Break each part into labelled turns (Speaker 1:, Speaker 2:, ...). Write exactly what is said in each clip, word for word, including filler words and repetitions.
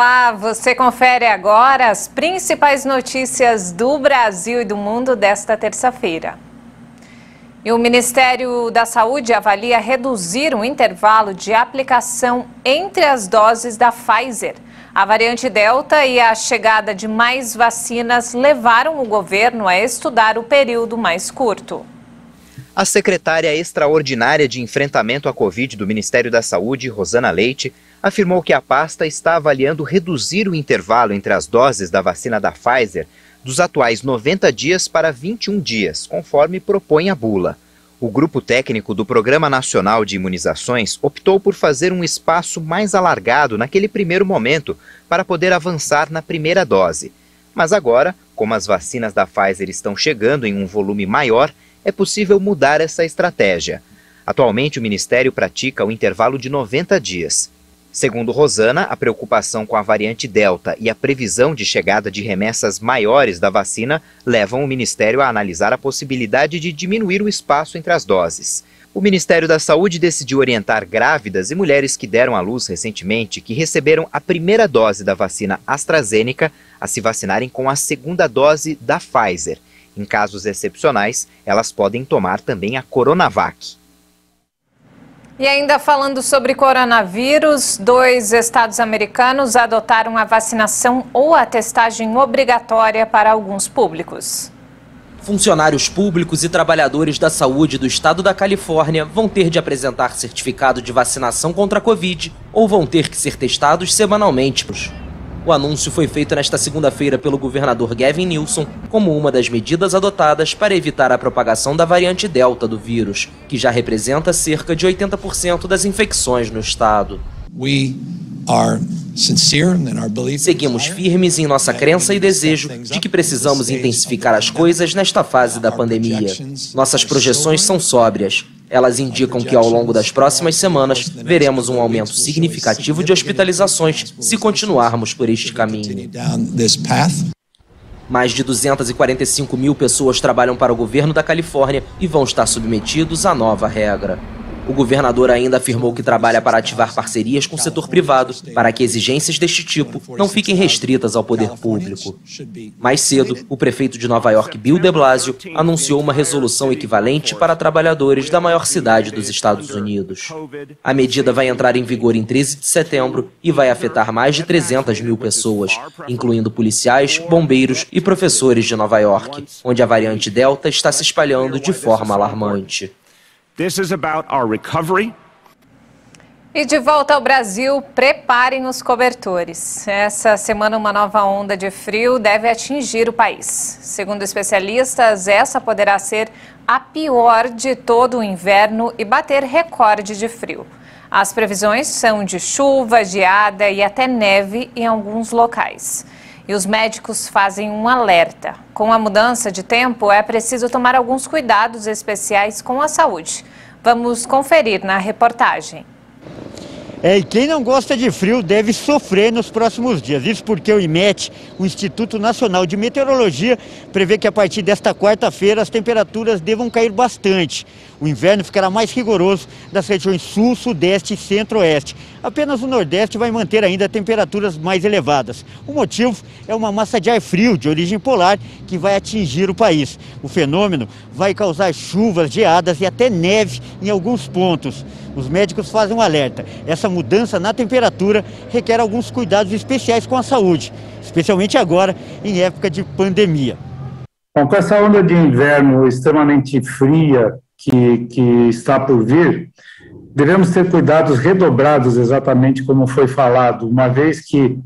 Speaker 1: Olá, você confere agora as principais notícias do Brasil e do mundo desta terça-feira. E o Ministério da Saúde avalia reduzir o intervalo de aplicação entre as doses da Pfizer. A variante Delta e a chegada de mais vacinas levaram o governo a estudar o período mais curto.
Speaker 2: A secretária extraordinária de enfrentamento à Covid do Ministério da Saúde, Rosana Leite, afirmou que a pasta está avaliando reduzir o intervalo entre as doses da vacina da Pfizer dos atuais noventa dias para vinte e um dias, conforme propõe a bula. O grupo técnico do Programa Nacional de Imunizações optou por fazer um espaço mais alargado naquele primeiro momento para poder avançar na primeira dose. Mas agora, como as vacinas da Pfizer estão chegando em um volume maior, é possível mudar essa estratégia. Atualmente, o Ministério pratica o intervalo de noventa dias. Segundo Rosana, a preocupação com a variante Delta e a previsão de chegada de remessas maiores da vacina levam o Ministério a analisar a possibilidade de diminuir o espaço entre as doses. O Ministério da Saúde decidiu orientar grávidas e mulheres que deram à luz recentemente que receberam a primeira dose da vacina AstraZeneca a se vacinarem com a segunda dose da Pfizer. Em casos excepcionais, elas podem tomar também a Coronavac.
Speaker 1: E ainda falando sobre coronavírus, dois estados americanos adotaram a vacinação ou a testagem obrigatória para alguns públicos.
Speaker 3: Funcionários públicos e trabalhadores da saúde do estado da Califórnia vão ter de apresentar certificado de vacinação contra a Covid ou vão ter que ser testados semanalmente. O anúncio foi feito nesta segunda-feira pelo governador Gavin Newsom como uma das medidas adotadas para evitar a propagação da variante Delta do vírus, que já representa cerca de oitenta por cento das infecções no estado. Seguimos firmes em nossa crença e desejo de que precisamos intensificar as coisas nesta fase da pandemia. Nossas projeções são sóbrias. Elas indicam que ao longo das próximas semanas veremos um aumento significativo de hospitalizações se continuarmos por este caminho. Mais de duzentas e quarenta e cinco mil pessoas trabalham para o governo da Califórnia e vão estar submetidos à nova regra. O governador ainda afirmou que trabalha para ativar parcerias com o setor privado para que exigências deste tipo não fiquem restritas ao poder público. Mais cedo, o prefeito de Nova York, Bill de Blasio, anunciou uma resolução equivalente para trabalhadores da maior cidade dos Estados Unidos. A medida vai entrar em vigor em treze de setembro e vai afetar mais de trezentas mil pessoas, incluindo policiais, bombeiros e professores de Nova York, onde a variante Delta está se espalhando de forma alarmante.
Speaker 4: This is about our recovery.
Speaker 1: E de volta ao Brasil, preparem os cobertores. Essa semana, uma nova onda de frio deve atingir o país. Segundo especialistas, essa poderá ser a pior de todo o inverno e bater recorde de frio. As previsões são de chuva, geada e até neve em alguns locais. E os médicos fazem um alerta. Com a mudança de tempo, é preciso tomar alguns cuidados especiais com a saúde. Vamos conferir na reportagem.
Speaker 5: É, e quem não gosta de frio deve sofrer nos próximos dias. Isso porque o IMET, o Instituto Nacional de Meteorologia, prevê que a partir desta quarta-feira as temperaturas devam cair bastante. O inverno ficará mais rigoroso das regiões sul, sudeste e centro-oeste. Apenas o nordeste vai manter ainda temperaturas mais elevadas. O motivo é uma massa de ar frio de origem polar que vai atingir o país. O fenômeno vai causar chuvas, geadas e até neve em alguns pontos. Os médicos fazem um alerta. Essa mudança na temperatura requer alguns cuidados especiais com a saúde, especialmente agora, em época de pandemia.
Speaker 6: Bom, com essa onda de inverno extremamente fria que, que está por vir, devemos ter cuidados redobrados, exatamente como foi falado, uma vez que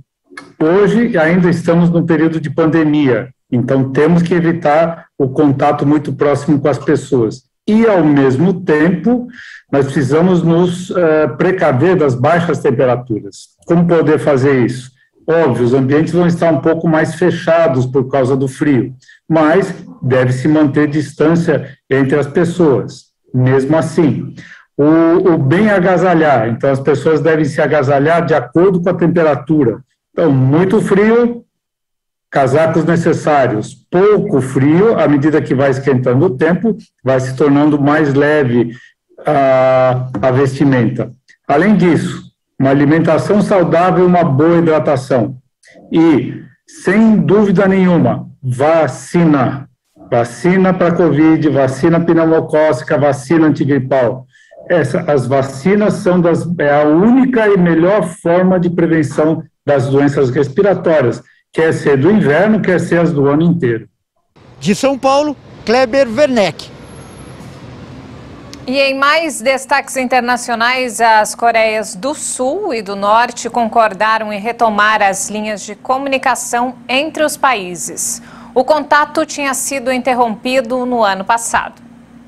Speaker 6: hoje ainda estamos no período de pandemia, então temos que evitar o contato muito próximo com as pessoas. E, ao mesmo tempo, nós precisamos nos uh, precaver das baixas temperaturas. Como poder fazer isso? Óbvio, os ambientes vão estar um pouco mais fechados por causa do frio, mas deve-se manter distância entre as pessoas. Mesmo assim, o, o bem agasalhar, então as pessoas devem se agasalhar de acordo com a temperatura. Então, muito frio, casacos necessários. Pouco frio, à medida que vai esquentando o tempo, vai se tornando mais leve a, a vestimenta. Além disso, uma alimentação saudável e uma boa hidratação. E, sem dúvida nenhuma, vacina. Vacina para Covid, vacina pneumocócica, vacina antigripal. Essa, as vacinas são das, é a única e melhor forma de prevenção das doenças respiratórias, quer ser do inverno, quer ser as do ano inteiro.
Speaker 5: De São Paulo, Kleber Werneck.
Speaker 1: E em mais destaques internacionais, as Coreias do Sul e do Norte concordaram em retomar as linhas de comunicação entre os países. O contato tinha sido interrompido no ano passado.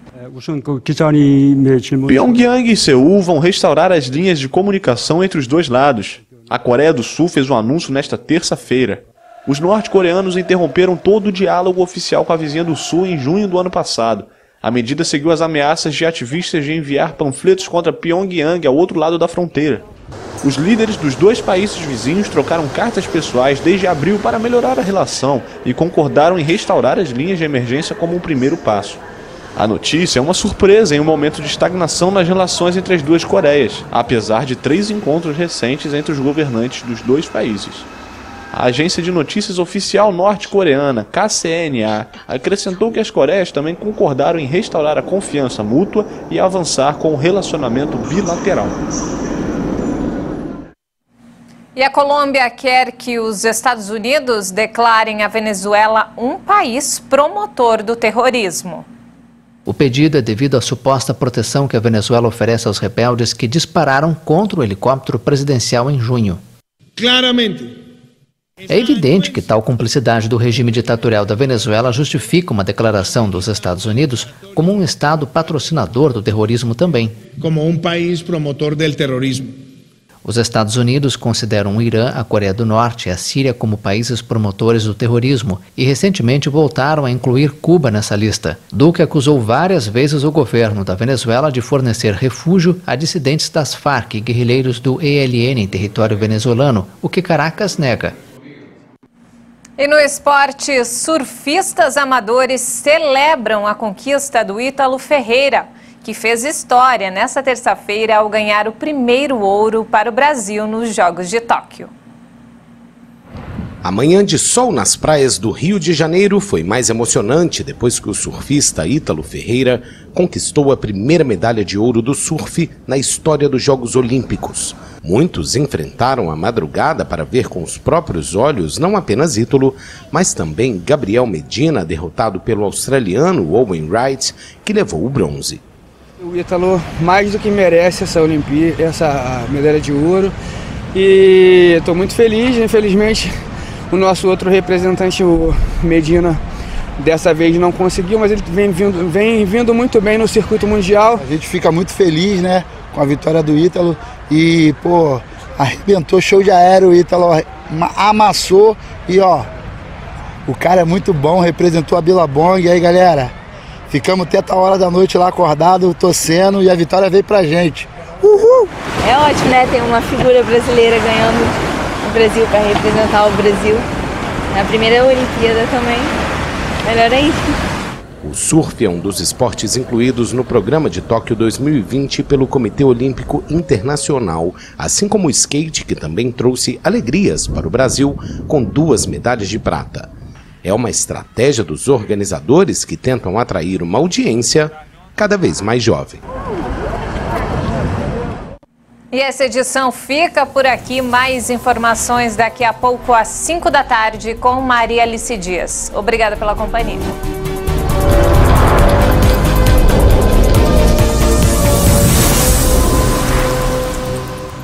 Speaker 7: Pyongyang e Seul vão restaurar as linhas de comunicação entre os dois lados. A Coreia do Sul fez um anúncio nesta terça-feira. Os norte-coreanos interromperam todo o diálogo oficial com a vizinha do Sul em junho do ano passado. A medida seguiu as ameaças de ativistas de enviar panfletos contra Pyongyang ao outro lado da fronteira. Os líderes dos dois países vizinhos trocaram cartas pessoais desde abril para melhorar a relação e concordaram em restaurar as linhas de emergência como um primeiro passo. A notícia é uma surpresa em um momento de estagnação nas relações entre as duas Coreias, apesar de três encontros recentes entre os governantes dos dois países. A agência de notícias oficial norte-coreana, K C N A, acrescentou que as Coreias também concordaram em restaurar a confiança mútua e avançar com o relacionamento bilateral.
Speaker 1: E a Colômbia quer que os Estados Unidos declarem a Venezuela um país promotor do terrorismo.
Speaker 8: O pedido é devido à suposta proteção que a Venezuela oferece aos rebeldes que dispararam contra o helicóptero presidencial em junho.
Speaker 9: Claramente.
Speaker 8: É evidente que tal cumplicidade do regime ditatorial da Venezuela justifica uma declaração dos Estados Unidos como um Estado patrocinador do terrorismo também.
Speaker 9: Como um país promotor do terrorismo.
Speaker 8: Os Estados Unidos consideram o Irã, a Coreia do Norte e a Síria como países promotores do terrorismo e recentemente voltaram a incluir Cuba nessa lista. Duque acusou várias vezes o governo da Venezuela de fornecer refúgio a dissidentes das Farc e guerrilheiros do E L N em território venezuelano, o que Caracas nega.
Speaker 1: E no esporte, surfistas amadores celebram a conquista do Ítalo Ferreira, que fez história nesta terça-feira ao ganhar o primeiro ouro para o Brasil nos Jogos de Tóquio.
Speaker 10: A manhã de sol nas praias do Rio de Janeiro foi mais emocionante depois que o surfista Ítalo Ferreira conquistou a primeira medalha de ouro do surf na história dos Jogos Olímpicos. Muitos enfrentaram a madrugada para ver com os próprios olhos não apenas Ítalo, mas também Gabriel Medina, derrotado pelo australiano Owen Wright, que levou o bronze.
Speaker 11: O Ítalo mais do que merece essa Olimpíada, essa medalha de ouro, e estou muito feliz. Infelizmente o nosso outro representante, o Medina, dessa vez não conseguiu, mas ele vem vindo, vem vindo muito bem no circuito mundial.
Speaker 12: A gente fica muito feliz, né, com a vitória do Ítalo e, pô, arrebentou, show de aéreo, o Ítalo amassou e, ó, o cara é muito bom, representou a Billabong. E aí, galera, ficamos até a hora da noite lá acordado, torcendo, e a vitória veio pra gente. Uhul!
Speaker 13: É ótimo, né, ter uma figura brasileira ganhando o Brasil para representar o Brasil na primeira Olimpíada também. Melhor ainda.
Speaker 10: O surf é um dos esportes incluídos no programa de Tóquio dois mil e vinte pelo Comitê Olímpico Internacional, assim como o skate, que também trouxe alegrias para o Brasil com duas medalhas de prata. É uma estratégia dos organizadores que tentam atrair uma audiência cada vez mais jovem.
Speaker 1: E essa edição fica por aqui. Mais informações daqui a pouco às cinco da tarde com Maria Alice Dias. Obrigada pela companhia.